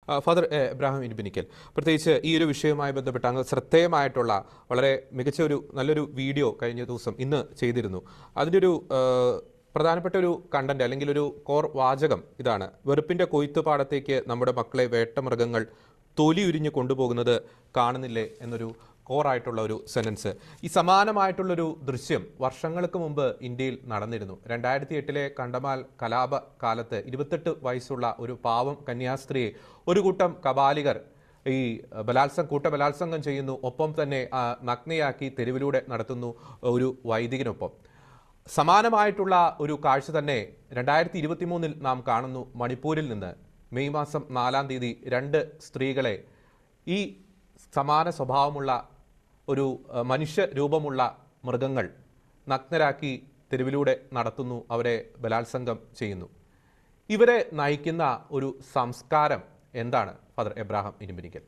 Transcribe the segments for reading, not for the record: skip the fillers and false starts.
Father എബ്രാഹിം ഇൻബിനിക്കൽ, പ്രത്യേകിച്ച് ഈ ഒരു വിഷയവുമായി ബന്ധപ്പെട്ട് അങ്ങ് ശ്രദ്ധേയമായിട്ടുള്ള വളരെ മികച്ച നല്ലൊരു വീഡിയോ കഴിഞ്ഞ ദിവസം ഇന്ന് ചെയ്തിരുന്നു. അതിൻ്റെ ഒരു പ്രധാനപ്പെട്ട ഒരു കണ്ടന്റ് അല്ലെങ്കിൽ ഒരു കോർ വാചകം ഇതാണ്: വെറുപ്പിൻ്റെ കൊയ്ത്തുപാടത്തേക്ക് നമ്മുടെ മക്കളെ വേട്ടമൃഗങ്ങൾ തൊലി ഉരിഞ്ഞ് കൊണ്ടുപോകുന്നത് കാണുന്നില്ലേ എന്നൊരു കോറായിട്ടുള്ള ഒരു സെൻറ്റൻസ്. ഈ സമാനമായിട്ടുള്ളൊരു ദൃശ്യം വർഷങ്ങൾക്ക് മുമ്പ് ഇന്ത്യയിൽ നടന്നിരുന്നു. 2008 കണ്ടമാൽ കലാപ കാലത്ത് 28 വയസ്സുള്ള ഒരു പാവം കന്യാസ്ത്രീയെ ഒരു കൂട്ടം കബാലികർ ഈ കൂട്ടബലാത്സംഗം ചെയ്യുന്നു. ഒപ്പം തന്നെ നഗ്നയാക്കി തെരുവിലൂടെ നടത്തുന്നു ഒരു വൈദികനൊപ്പം. സമാനമായിട്ടുള്ള ഒരു കാഴ്ച തന്നെ 2023 നാം കാണുന്നു. മണിപ്പൂരിൽ നിന്ന് മെയ് മാസം 4-ാം തീയതി 2 സ്ത്രീകളെ ഈ സമാന സ്വഭാവമുള്ള ഒരു മനുഷ്യ രൂപമുള്ള മൃഗങ്ങൾ നഗ്നരാക്കി തെരുവിലൂടെ നടത്തുന്നു, അവരെ ബലാത്സംഗം ചെയ്യുന്നു. ഇവരെ നയിക്കുന്ന ഒരു സംസ്കാരം എന്താണ് ഫാദർ എബ്രാഹിം ഇൻബിനിക്കൽ?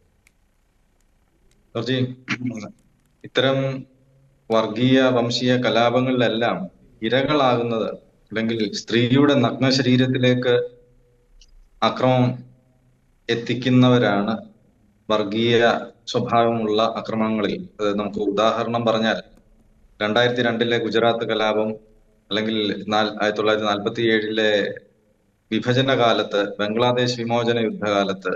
ഇത്തരം വർഗീയ വംശീയ കലാപങ്ങളിലെല്ലാം ഇരകളാകുന്നത് അല്ലെങ്കിൽ സ്ത്രീയുടെ നഗ്ന ശരീരത്തിലേക്ക് അക്രമം എത്തിക്കുന്നവരാണ് വർഗീയ സ്വഭാവമുള്ള അക്രമങ്ങളിൽ. നമുക്ക് ഉദാഹരണം പറഞ്ഞാൽ 2002 ഗുജറാത്ത് കലാപം, അല്ലെങ്കിൽ 1947 വിഭജന കാലത്ത്, ബംഗ്ലാദേശ് വിമോചന യുദ്ധകാലത്ത്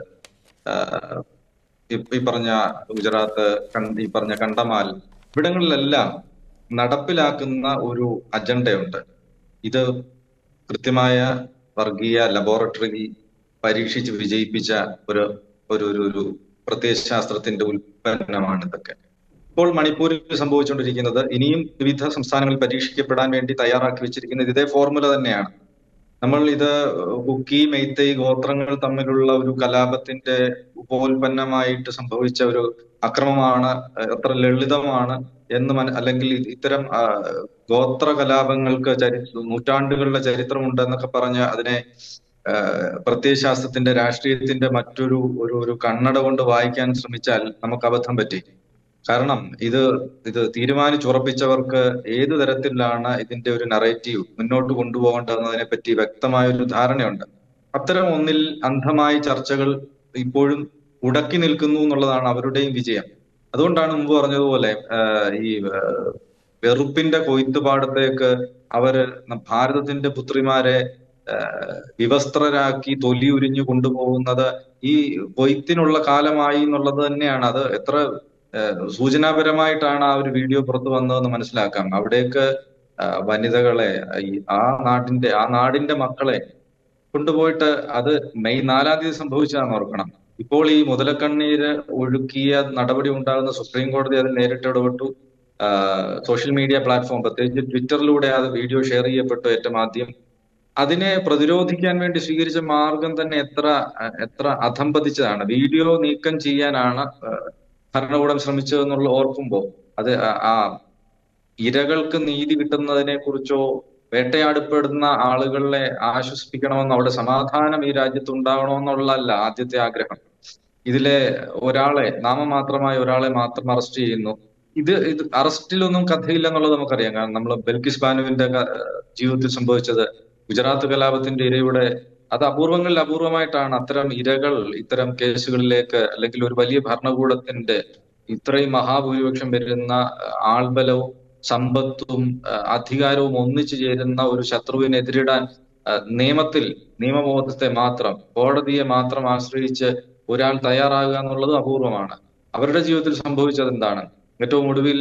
ഈ പറഞ്ഞ ഗുജറാത്ത്, ഈ പറഞ്ഞ കണ്ടമാൽ, ഇവിടങ്ങളിലെല്ലാം നടപ്പിലാക്കുന്ന ഒരു അജണ്ടയുണ്ട്. ഇത് കൃത്യമായ വർഗീയ ലബോറട്ടറി പരീക്ഷിച്ച് വിജയിപ്പിച്ച ഒരു പ്രത്യയശാസ്ത്രത്തിന്റെ ഉൽപ്പന്നമാണ് ഇതൊക്കെ. ഇപ്പോൾ മണിപ്പൂരിൽ സംഭവിച്ചുകൊണ്ടിരിക്കുന്നത്, ഇനിയും വിവിധ സംസ്ഥാനങ്ങളിൽ പരീക്ഷിക്കപ്പെടാൻ വേണ്ടി തയ്യാറാക്കി വെച്ചിരിക്കുന്നത് ഇതേ ഫോർമുല തന്നെയാണ്. നമ്മൾ ഇത് കുക്കി, മെയ്തൈ ഗോത്രങ്ങൾ തമ്മിലുള്ള ഒരു കലാപത്തിന്റെ ഉപോൽപ്പന്നമായിട്ട് സംഭവിച്ച ഒരു അക്രമമാണ്, എത്ര ലളിതമാണ് എന്ന് അല്ലെങ്കിൽ ഇത്തരം ഗോത്ര കലാപങ്ങൾക്ക് നൂറ്റാണ്ടുകളുടെ ചരിത്രമുണ്ടെന്നൊക്കെ പറഞ്ഞ് അതിനെ പ്രത്യയശാസ്ത്രത്തിന്റെ, രാഷ്ട്രീയത്തിന്റെ മറ്റൊരു കണ്ണട കൊണ്ട് വായിക്കാൻ ശ്രമിച്ചാൽ നമുക്ക് അബദ്ധം പറ്റി. കാരണം ഇത് തീരുമാനിച്ചുറപ്പിച്ചവർക്ക് ഏതു തരത്തിലാണ് ഇതിന്റെ ഒരു നറേറ്റീവ് മുന്നോട്ട് കൊണ്ടുപോകേണ്ടതെന്നതിനെ പറ്റി വ്യക്തമായ ഒരു ധാരണയുണ്ട്. അത്തരം ഒന്നിൽ അന്ധമായ ചർച്ചകൾ ഇപ്പോഴും ഉടക്കി നിൽക്കുന്നു എന്നുള്ളതാണ് അവരുടെയും വിജയം. അതുകൊണ്ടാണ് മുമ്പ് പറഞ്ഞതുപോലെ ഈ വെറുപ്പിന്റെ കൊയ്ത്തുപാടത്തേക്ക് അവര് ഭാരതത്തിന്റെ പുത്രിമാരെ വിവസ്ത്രരാക്കി തൊലി ഉരിഞ്ഞു കൊണ്ടുപോകുന്നത് ഈ കൊയ്ത്തിനുള്ള കാലമായി എന്നുള്ളത് തന്നെയാണ്. അത് എത്ര സൂചനാപരമായിട്ടാണ് ആ ഒരു വീഡിയോ പുറത്തു വന്നതെന്ന് മനസ്സിലാക്കാം. അവിടേക്ക് വനിതകളെ, ആ നാടിന്റെ മക്കളെ കൊണ്ടുപോയിട്ട്, അത് മെയ് 4-ാം തീയതി സംഭവിച്ചതാണെന്ന് ഓർക്കണം. ഇപ്പോൾ ഈ മുതലക്കണ്ണീര് ഒഴുക്കിയ നടപടി ഉണ്ടാകുന്ന സുപ്രീം കോടതി അതിൽ നേരിട്ട് ഇടപെട്ടു. സോഷ്യൽ മീഡിയ പ്ലാറ്റ്ഫോം, പ്രത്യേകിച്ച് ട്വിറ്ററിലൂടെ അത് വീഡിയോ ഷെയർ ചെയ്യപ്പെട്ടു ഏറ്റവും ആദ്യം. അതിനെ പ്രതിരോധിക്കാൻ വേണ്ടി സ്വീകരിച്ച മാർഗം തന്നെ എത്ര അധംപതിച്ചതാണ്. വീഡിയോ നീക്കം ചെയ്യാനാണ് ഭരണകൂടം ശ്രമിച്ചതെന്നുള്ള ഓർക്കുമ്പോൾ അത് ആ ഇരകൾക്ക് നീതി കിട്ടുന്നതിനെ കുറിച്ചോ വേട്ടയാടപ്പെടുന്ന ആളുകളെ ആശ്വസിപ്പിക്കണമെന്നോ അവിടെ സമാധാനം ഈ രാജ്യത്ത് ഉണ്ടാവണമെന്നുള്ളതല്ല ആദ്യത്തെ ആഗ്രഹം. ഇതിലെ നാമമാത്രമായ ഒരാളെ മാത്രം അറസ്റ്റ് ചെയ്യുന്നു. ഇത് അറസ്റ്റിലൊന്നും കഥയില്ലെന്നുള്ളത് നമുക്കറിയാം. കാരണം നമ്മൾ ബൽക്കിസ് ബാനുവിന്റെ ജീവിതത്തിൽ സംഭവിച്ചത്, ഗുജറാത്ത് കലാപത്തിന്റെ ഇരയുടെ, അത് അപൂർവങ്ങളിൽ അപൂർവമായിട്ടാണ് അത്തരം ഇരകൾ ഇത്തരം കേസുകളിലേക്ക്, അല്ലെങ്കിൽ ഒരു വലിയ ഭരണകൂടത്തിന്റെ ഇത്രയും മഹാഭൂരിപക്ഷം വരുന്ന ആൾബലവും സമ്പത്തും അധികാരവും ഒന്നിച്ചു ചേരുന്ന ഒരു ശത്രുവിനെ എതിരിടാൻ നിയമബോധത്തെ മാത്രം, കോടതിയെ മാത്രം ആശ്രയിച്ച് ഒരാൾ തയ്യാറാകുക എന്നുള്ളത് അപൂർവമാണ്. അവരുടെ ജീവിതത്തിൽ സംഭവിച്ചത് എന്താണ്? ഏറ്റവും ഒടുവിൽ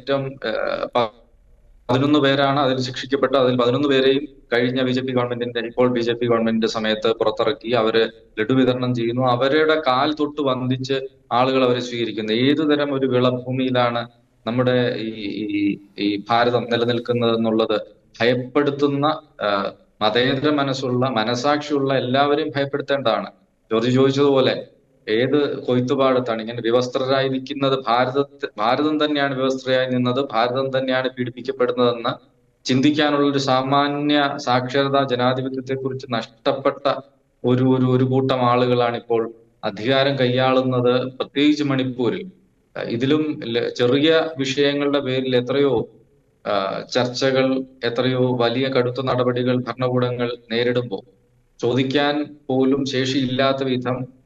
11 പേരാണ് അതിൽ ശിക്ഷിക്കപ്പെട്ട. അതിൽ 11 പേരെയും കഴിഞ്ഞ ഇപ്പോൾ ബി ജെ പി ഗവൺമെന്റിന്റെ സമയത്ത് പുറത്തിറക്കി. അവര് ലഡു വിതരണം ചെയ്യുന്നു. അവരുടെ കാൽ തൊട്ട് വന്ദിച്ച് ആളുകൾ അവരെ സ്വീകരിക്കുന്നു. ഏതുതരം ഒരു വിളഭൂമിയിലാണ് നമ്മുടെ ഈ ഭാരതം നിലനിൽക്കുന്നത് എന്നുള്ളത് ഭയപ്പെടുത്തുന്ന, മതേതര മനസാക്ഷിയുള്ള എല്ലാവരെയും ഭയപ്പെടുത്തേണ്ടതാണ്. ജോർജ് ചോദിച്ചതുപോലെ ഏത് കൊയ്ത്തുപാടത്താണ് ഇങ്ങനെ വിവസ്ത്രരായി നിൽക്കുന്നത്? ഭാരതം തന്നെയാണ് വിവസ്ത്രയായി നിന്നത്, ഭാരതം തന്നെയാണ് പീഡിപ്പിക്കപ്പെടുന്നതെന്ന് ചിന്തിക്കാനുള്ള ഒരു സാമാന്യ സാക്ഷരതാ ജനാധിപത്യത്തെ കുറിച്ച് നഷ്ടപ്പെട്ട ഒരു കൂട്ടം ആളുകളാണ് ഇപ്പോൾ അധികാരം കൈയാളുന്നത്, പ്രത്യേകിച്ച് മണിപ്പൂരിൽ. ഇതിലും ചെറിയ വിഷയങ്ങളുടെ പേരിൽ എത്രയോ ചർച്ചകൾ, എത്രയോ വലിയ കടുത്ത നടപടികൾ ഭരണകൂടങ്ങൾ നേരിടുമ്പോൾ ചോദിക്കാൻ പോലും ശേഷിയില്ലാത്ത വിധം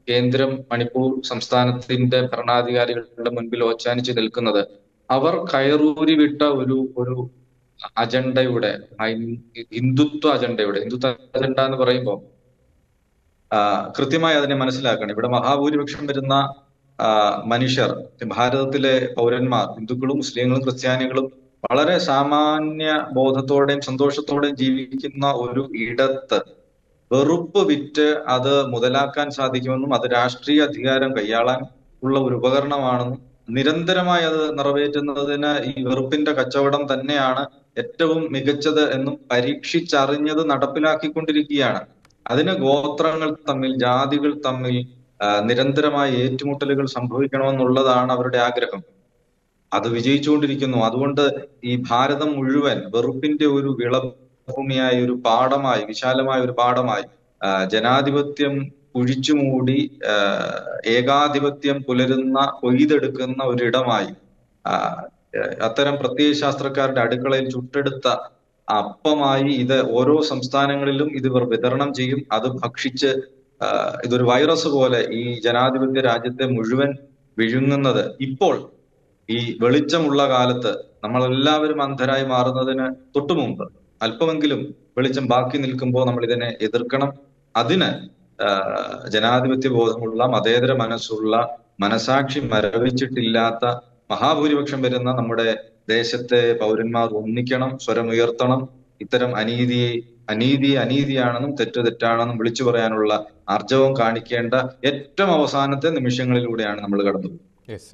കേന്ദ്രം മണിപ്പൂർ സംസ്ഥാനത്തിന്റെ ഭരണാധികാരികളുടെ മുൻപിൽ ഓച്ചാനിച്ച് നിൽക്കുന്നത് അവർ കയറൂരി വിട്ട ഒരു അജണ്ടയുടെ ഹിന്ദുത്വ അജണ്ട എന്ന് പറയുമ്പോൾ കൃത്യമായി അതിനെ മനസ്സിലാക്കണം. ഇവിടെ മഹാഭൂരിപക്ഷം വരുന്ന മനുഷ്യർ, ഭാരതത്തിലെ പൗരന്മാർ, ഹിന്ദുക്കളും മുസ്ലിങ്ങളും ക്രിസ്ത്യാനികളും വളരെ സാമാന്യ ബോധത്തോടെയും സന്തോഷത്തോടെയും ജീവിക്കുന്ന ഒരു ഇടത്ത് വെറുപ്പ് വിറ്റ് അത് മുതലാക്കാൻ സാധിക്കുമെന്നും അത് രാഷ്ട്രീയ അധികാരം കൈയാളാൻ ഉള്ള ഒരു ഉപകരണമാണെന്നും നിരന്തരമായി അത് നിറവേറ്റുന്നതിന് ഈ വെറുപ്പിന്റെ കച്ചവടം തന്നെയാണ് ഏറ്റവും മികച്ചത് എന്നും പരീക്ഷിച്ചറിഞ്ഞത് നടപ്പിലാക്കിക്കൊണ്ടിരിക്കുകയാണ്. അതിന് ഗോത്രങ്ങൾ തമ്മിൽ, ജാതികൾ തമ്മിൽ നിരന്തരമായ ഏറ്റുമുട്ടലുകൾ സംഭവിക്കണമെന്നുള്ളതാണ് അവരുടെ ആഗ്രഹം. അത് വിജയിച്ചുകൊണ്ടിരിക്കുന്നു. അതുകൊണ്ട് ഈ ഭാരതം മുഴുവൻ വെറുപ്പിന്റെ ഒരു വിളഭൂമിയായി, ഒരു പാടമായി, വിശാലമായ ഒരു പാടമായി, ജനാധിപത്യം കുഴിച്ചുമൂടി ഏകാധിപത്യം പുലരുന്ന, കൊയ്തെടുക്കുന്ന ഒരിടമായി, അത്തരം പ്രത്യയശാസ്ത്രക്കാരുടെ അടുക്കളയിൽ ചുട്ടെടുത്ത അപ്പമായി ഇത് ഓരോ സംസ്ഥാനങ്ങളിലും ഇത് ഇവർ വിതരണം ചെയ്യും. അത് ഭക്ഷിച്ച് ഇതൊരു വൈറസ് പോലെ ഈ ജനാധിപത്യ രാജ്യത്തെ മുഴുവൻ വിഴുങ്ങുന്നത് ഇപ്പോൾ ഈ വെളിച്ചമുള്ള കാലത്ത് നമ്മളെല്ലാവരും അന്ധരായി മാറുന്നതിന് തൊട്ടു മുമ്പ് അല്പമെങ്കിലും വെളിച്ചം ബാക്കി നിൽക്കുമ്പോൾ നമ്മൾ ഇതിനെ എതിർക്കണം. അതിന് ജനാധിപത്യ ബോധമുള്ള, മതേതര മനസ്സുള്ള, മനസാക്ഷി മരവിച്ചിട്ടില്ലാത്ത മഹാഭൂരിപക്ഷം വരുന്ന നമ്മുടെ ദേശത്തെ പൗരന്മാർ ഒന്നിക്കണം, സ്വരമുയർത്തണം. ഇത്തരം അനീതിയാണെന്നും തെറ്റാണെന്നും വിളിച്ചു പറയാനുള്ള ആർജവം കാണിക്കേണ്ട ഏറ്റവും അവസാനത്തെ നിമിഷങ്ങളിലൂടെയാണ് നമ്മൾ കടന്നു.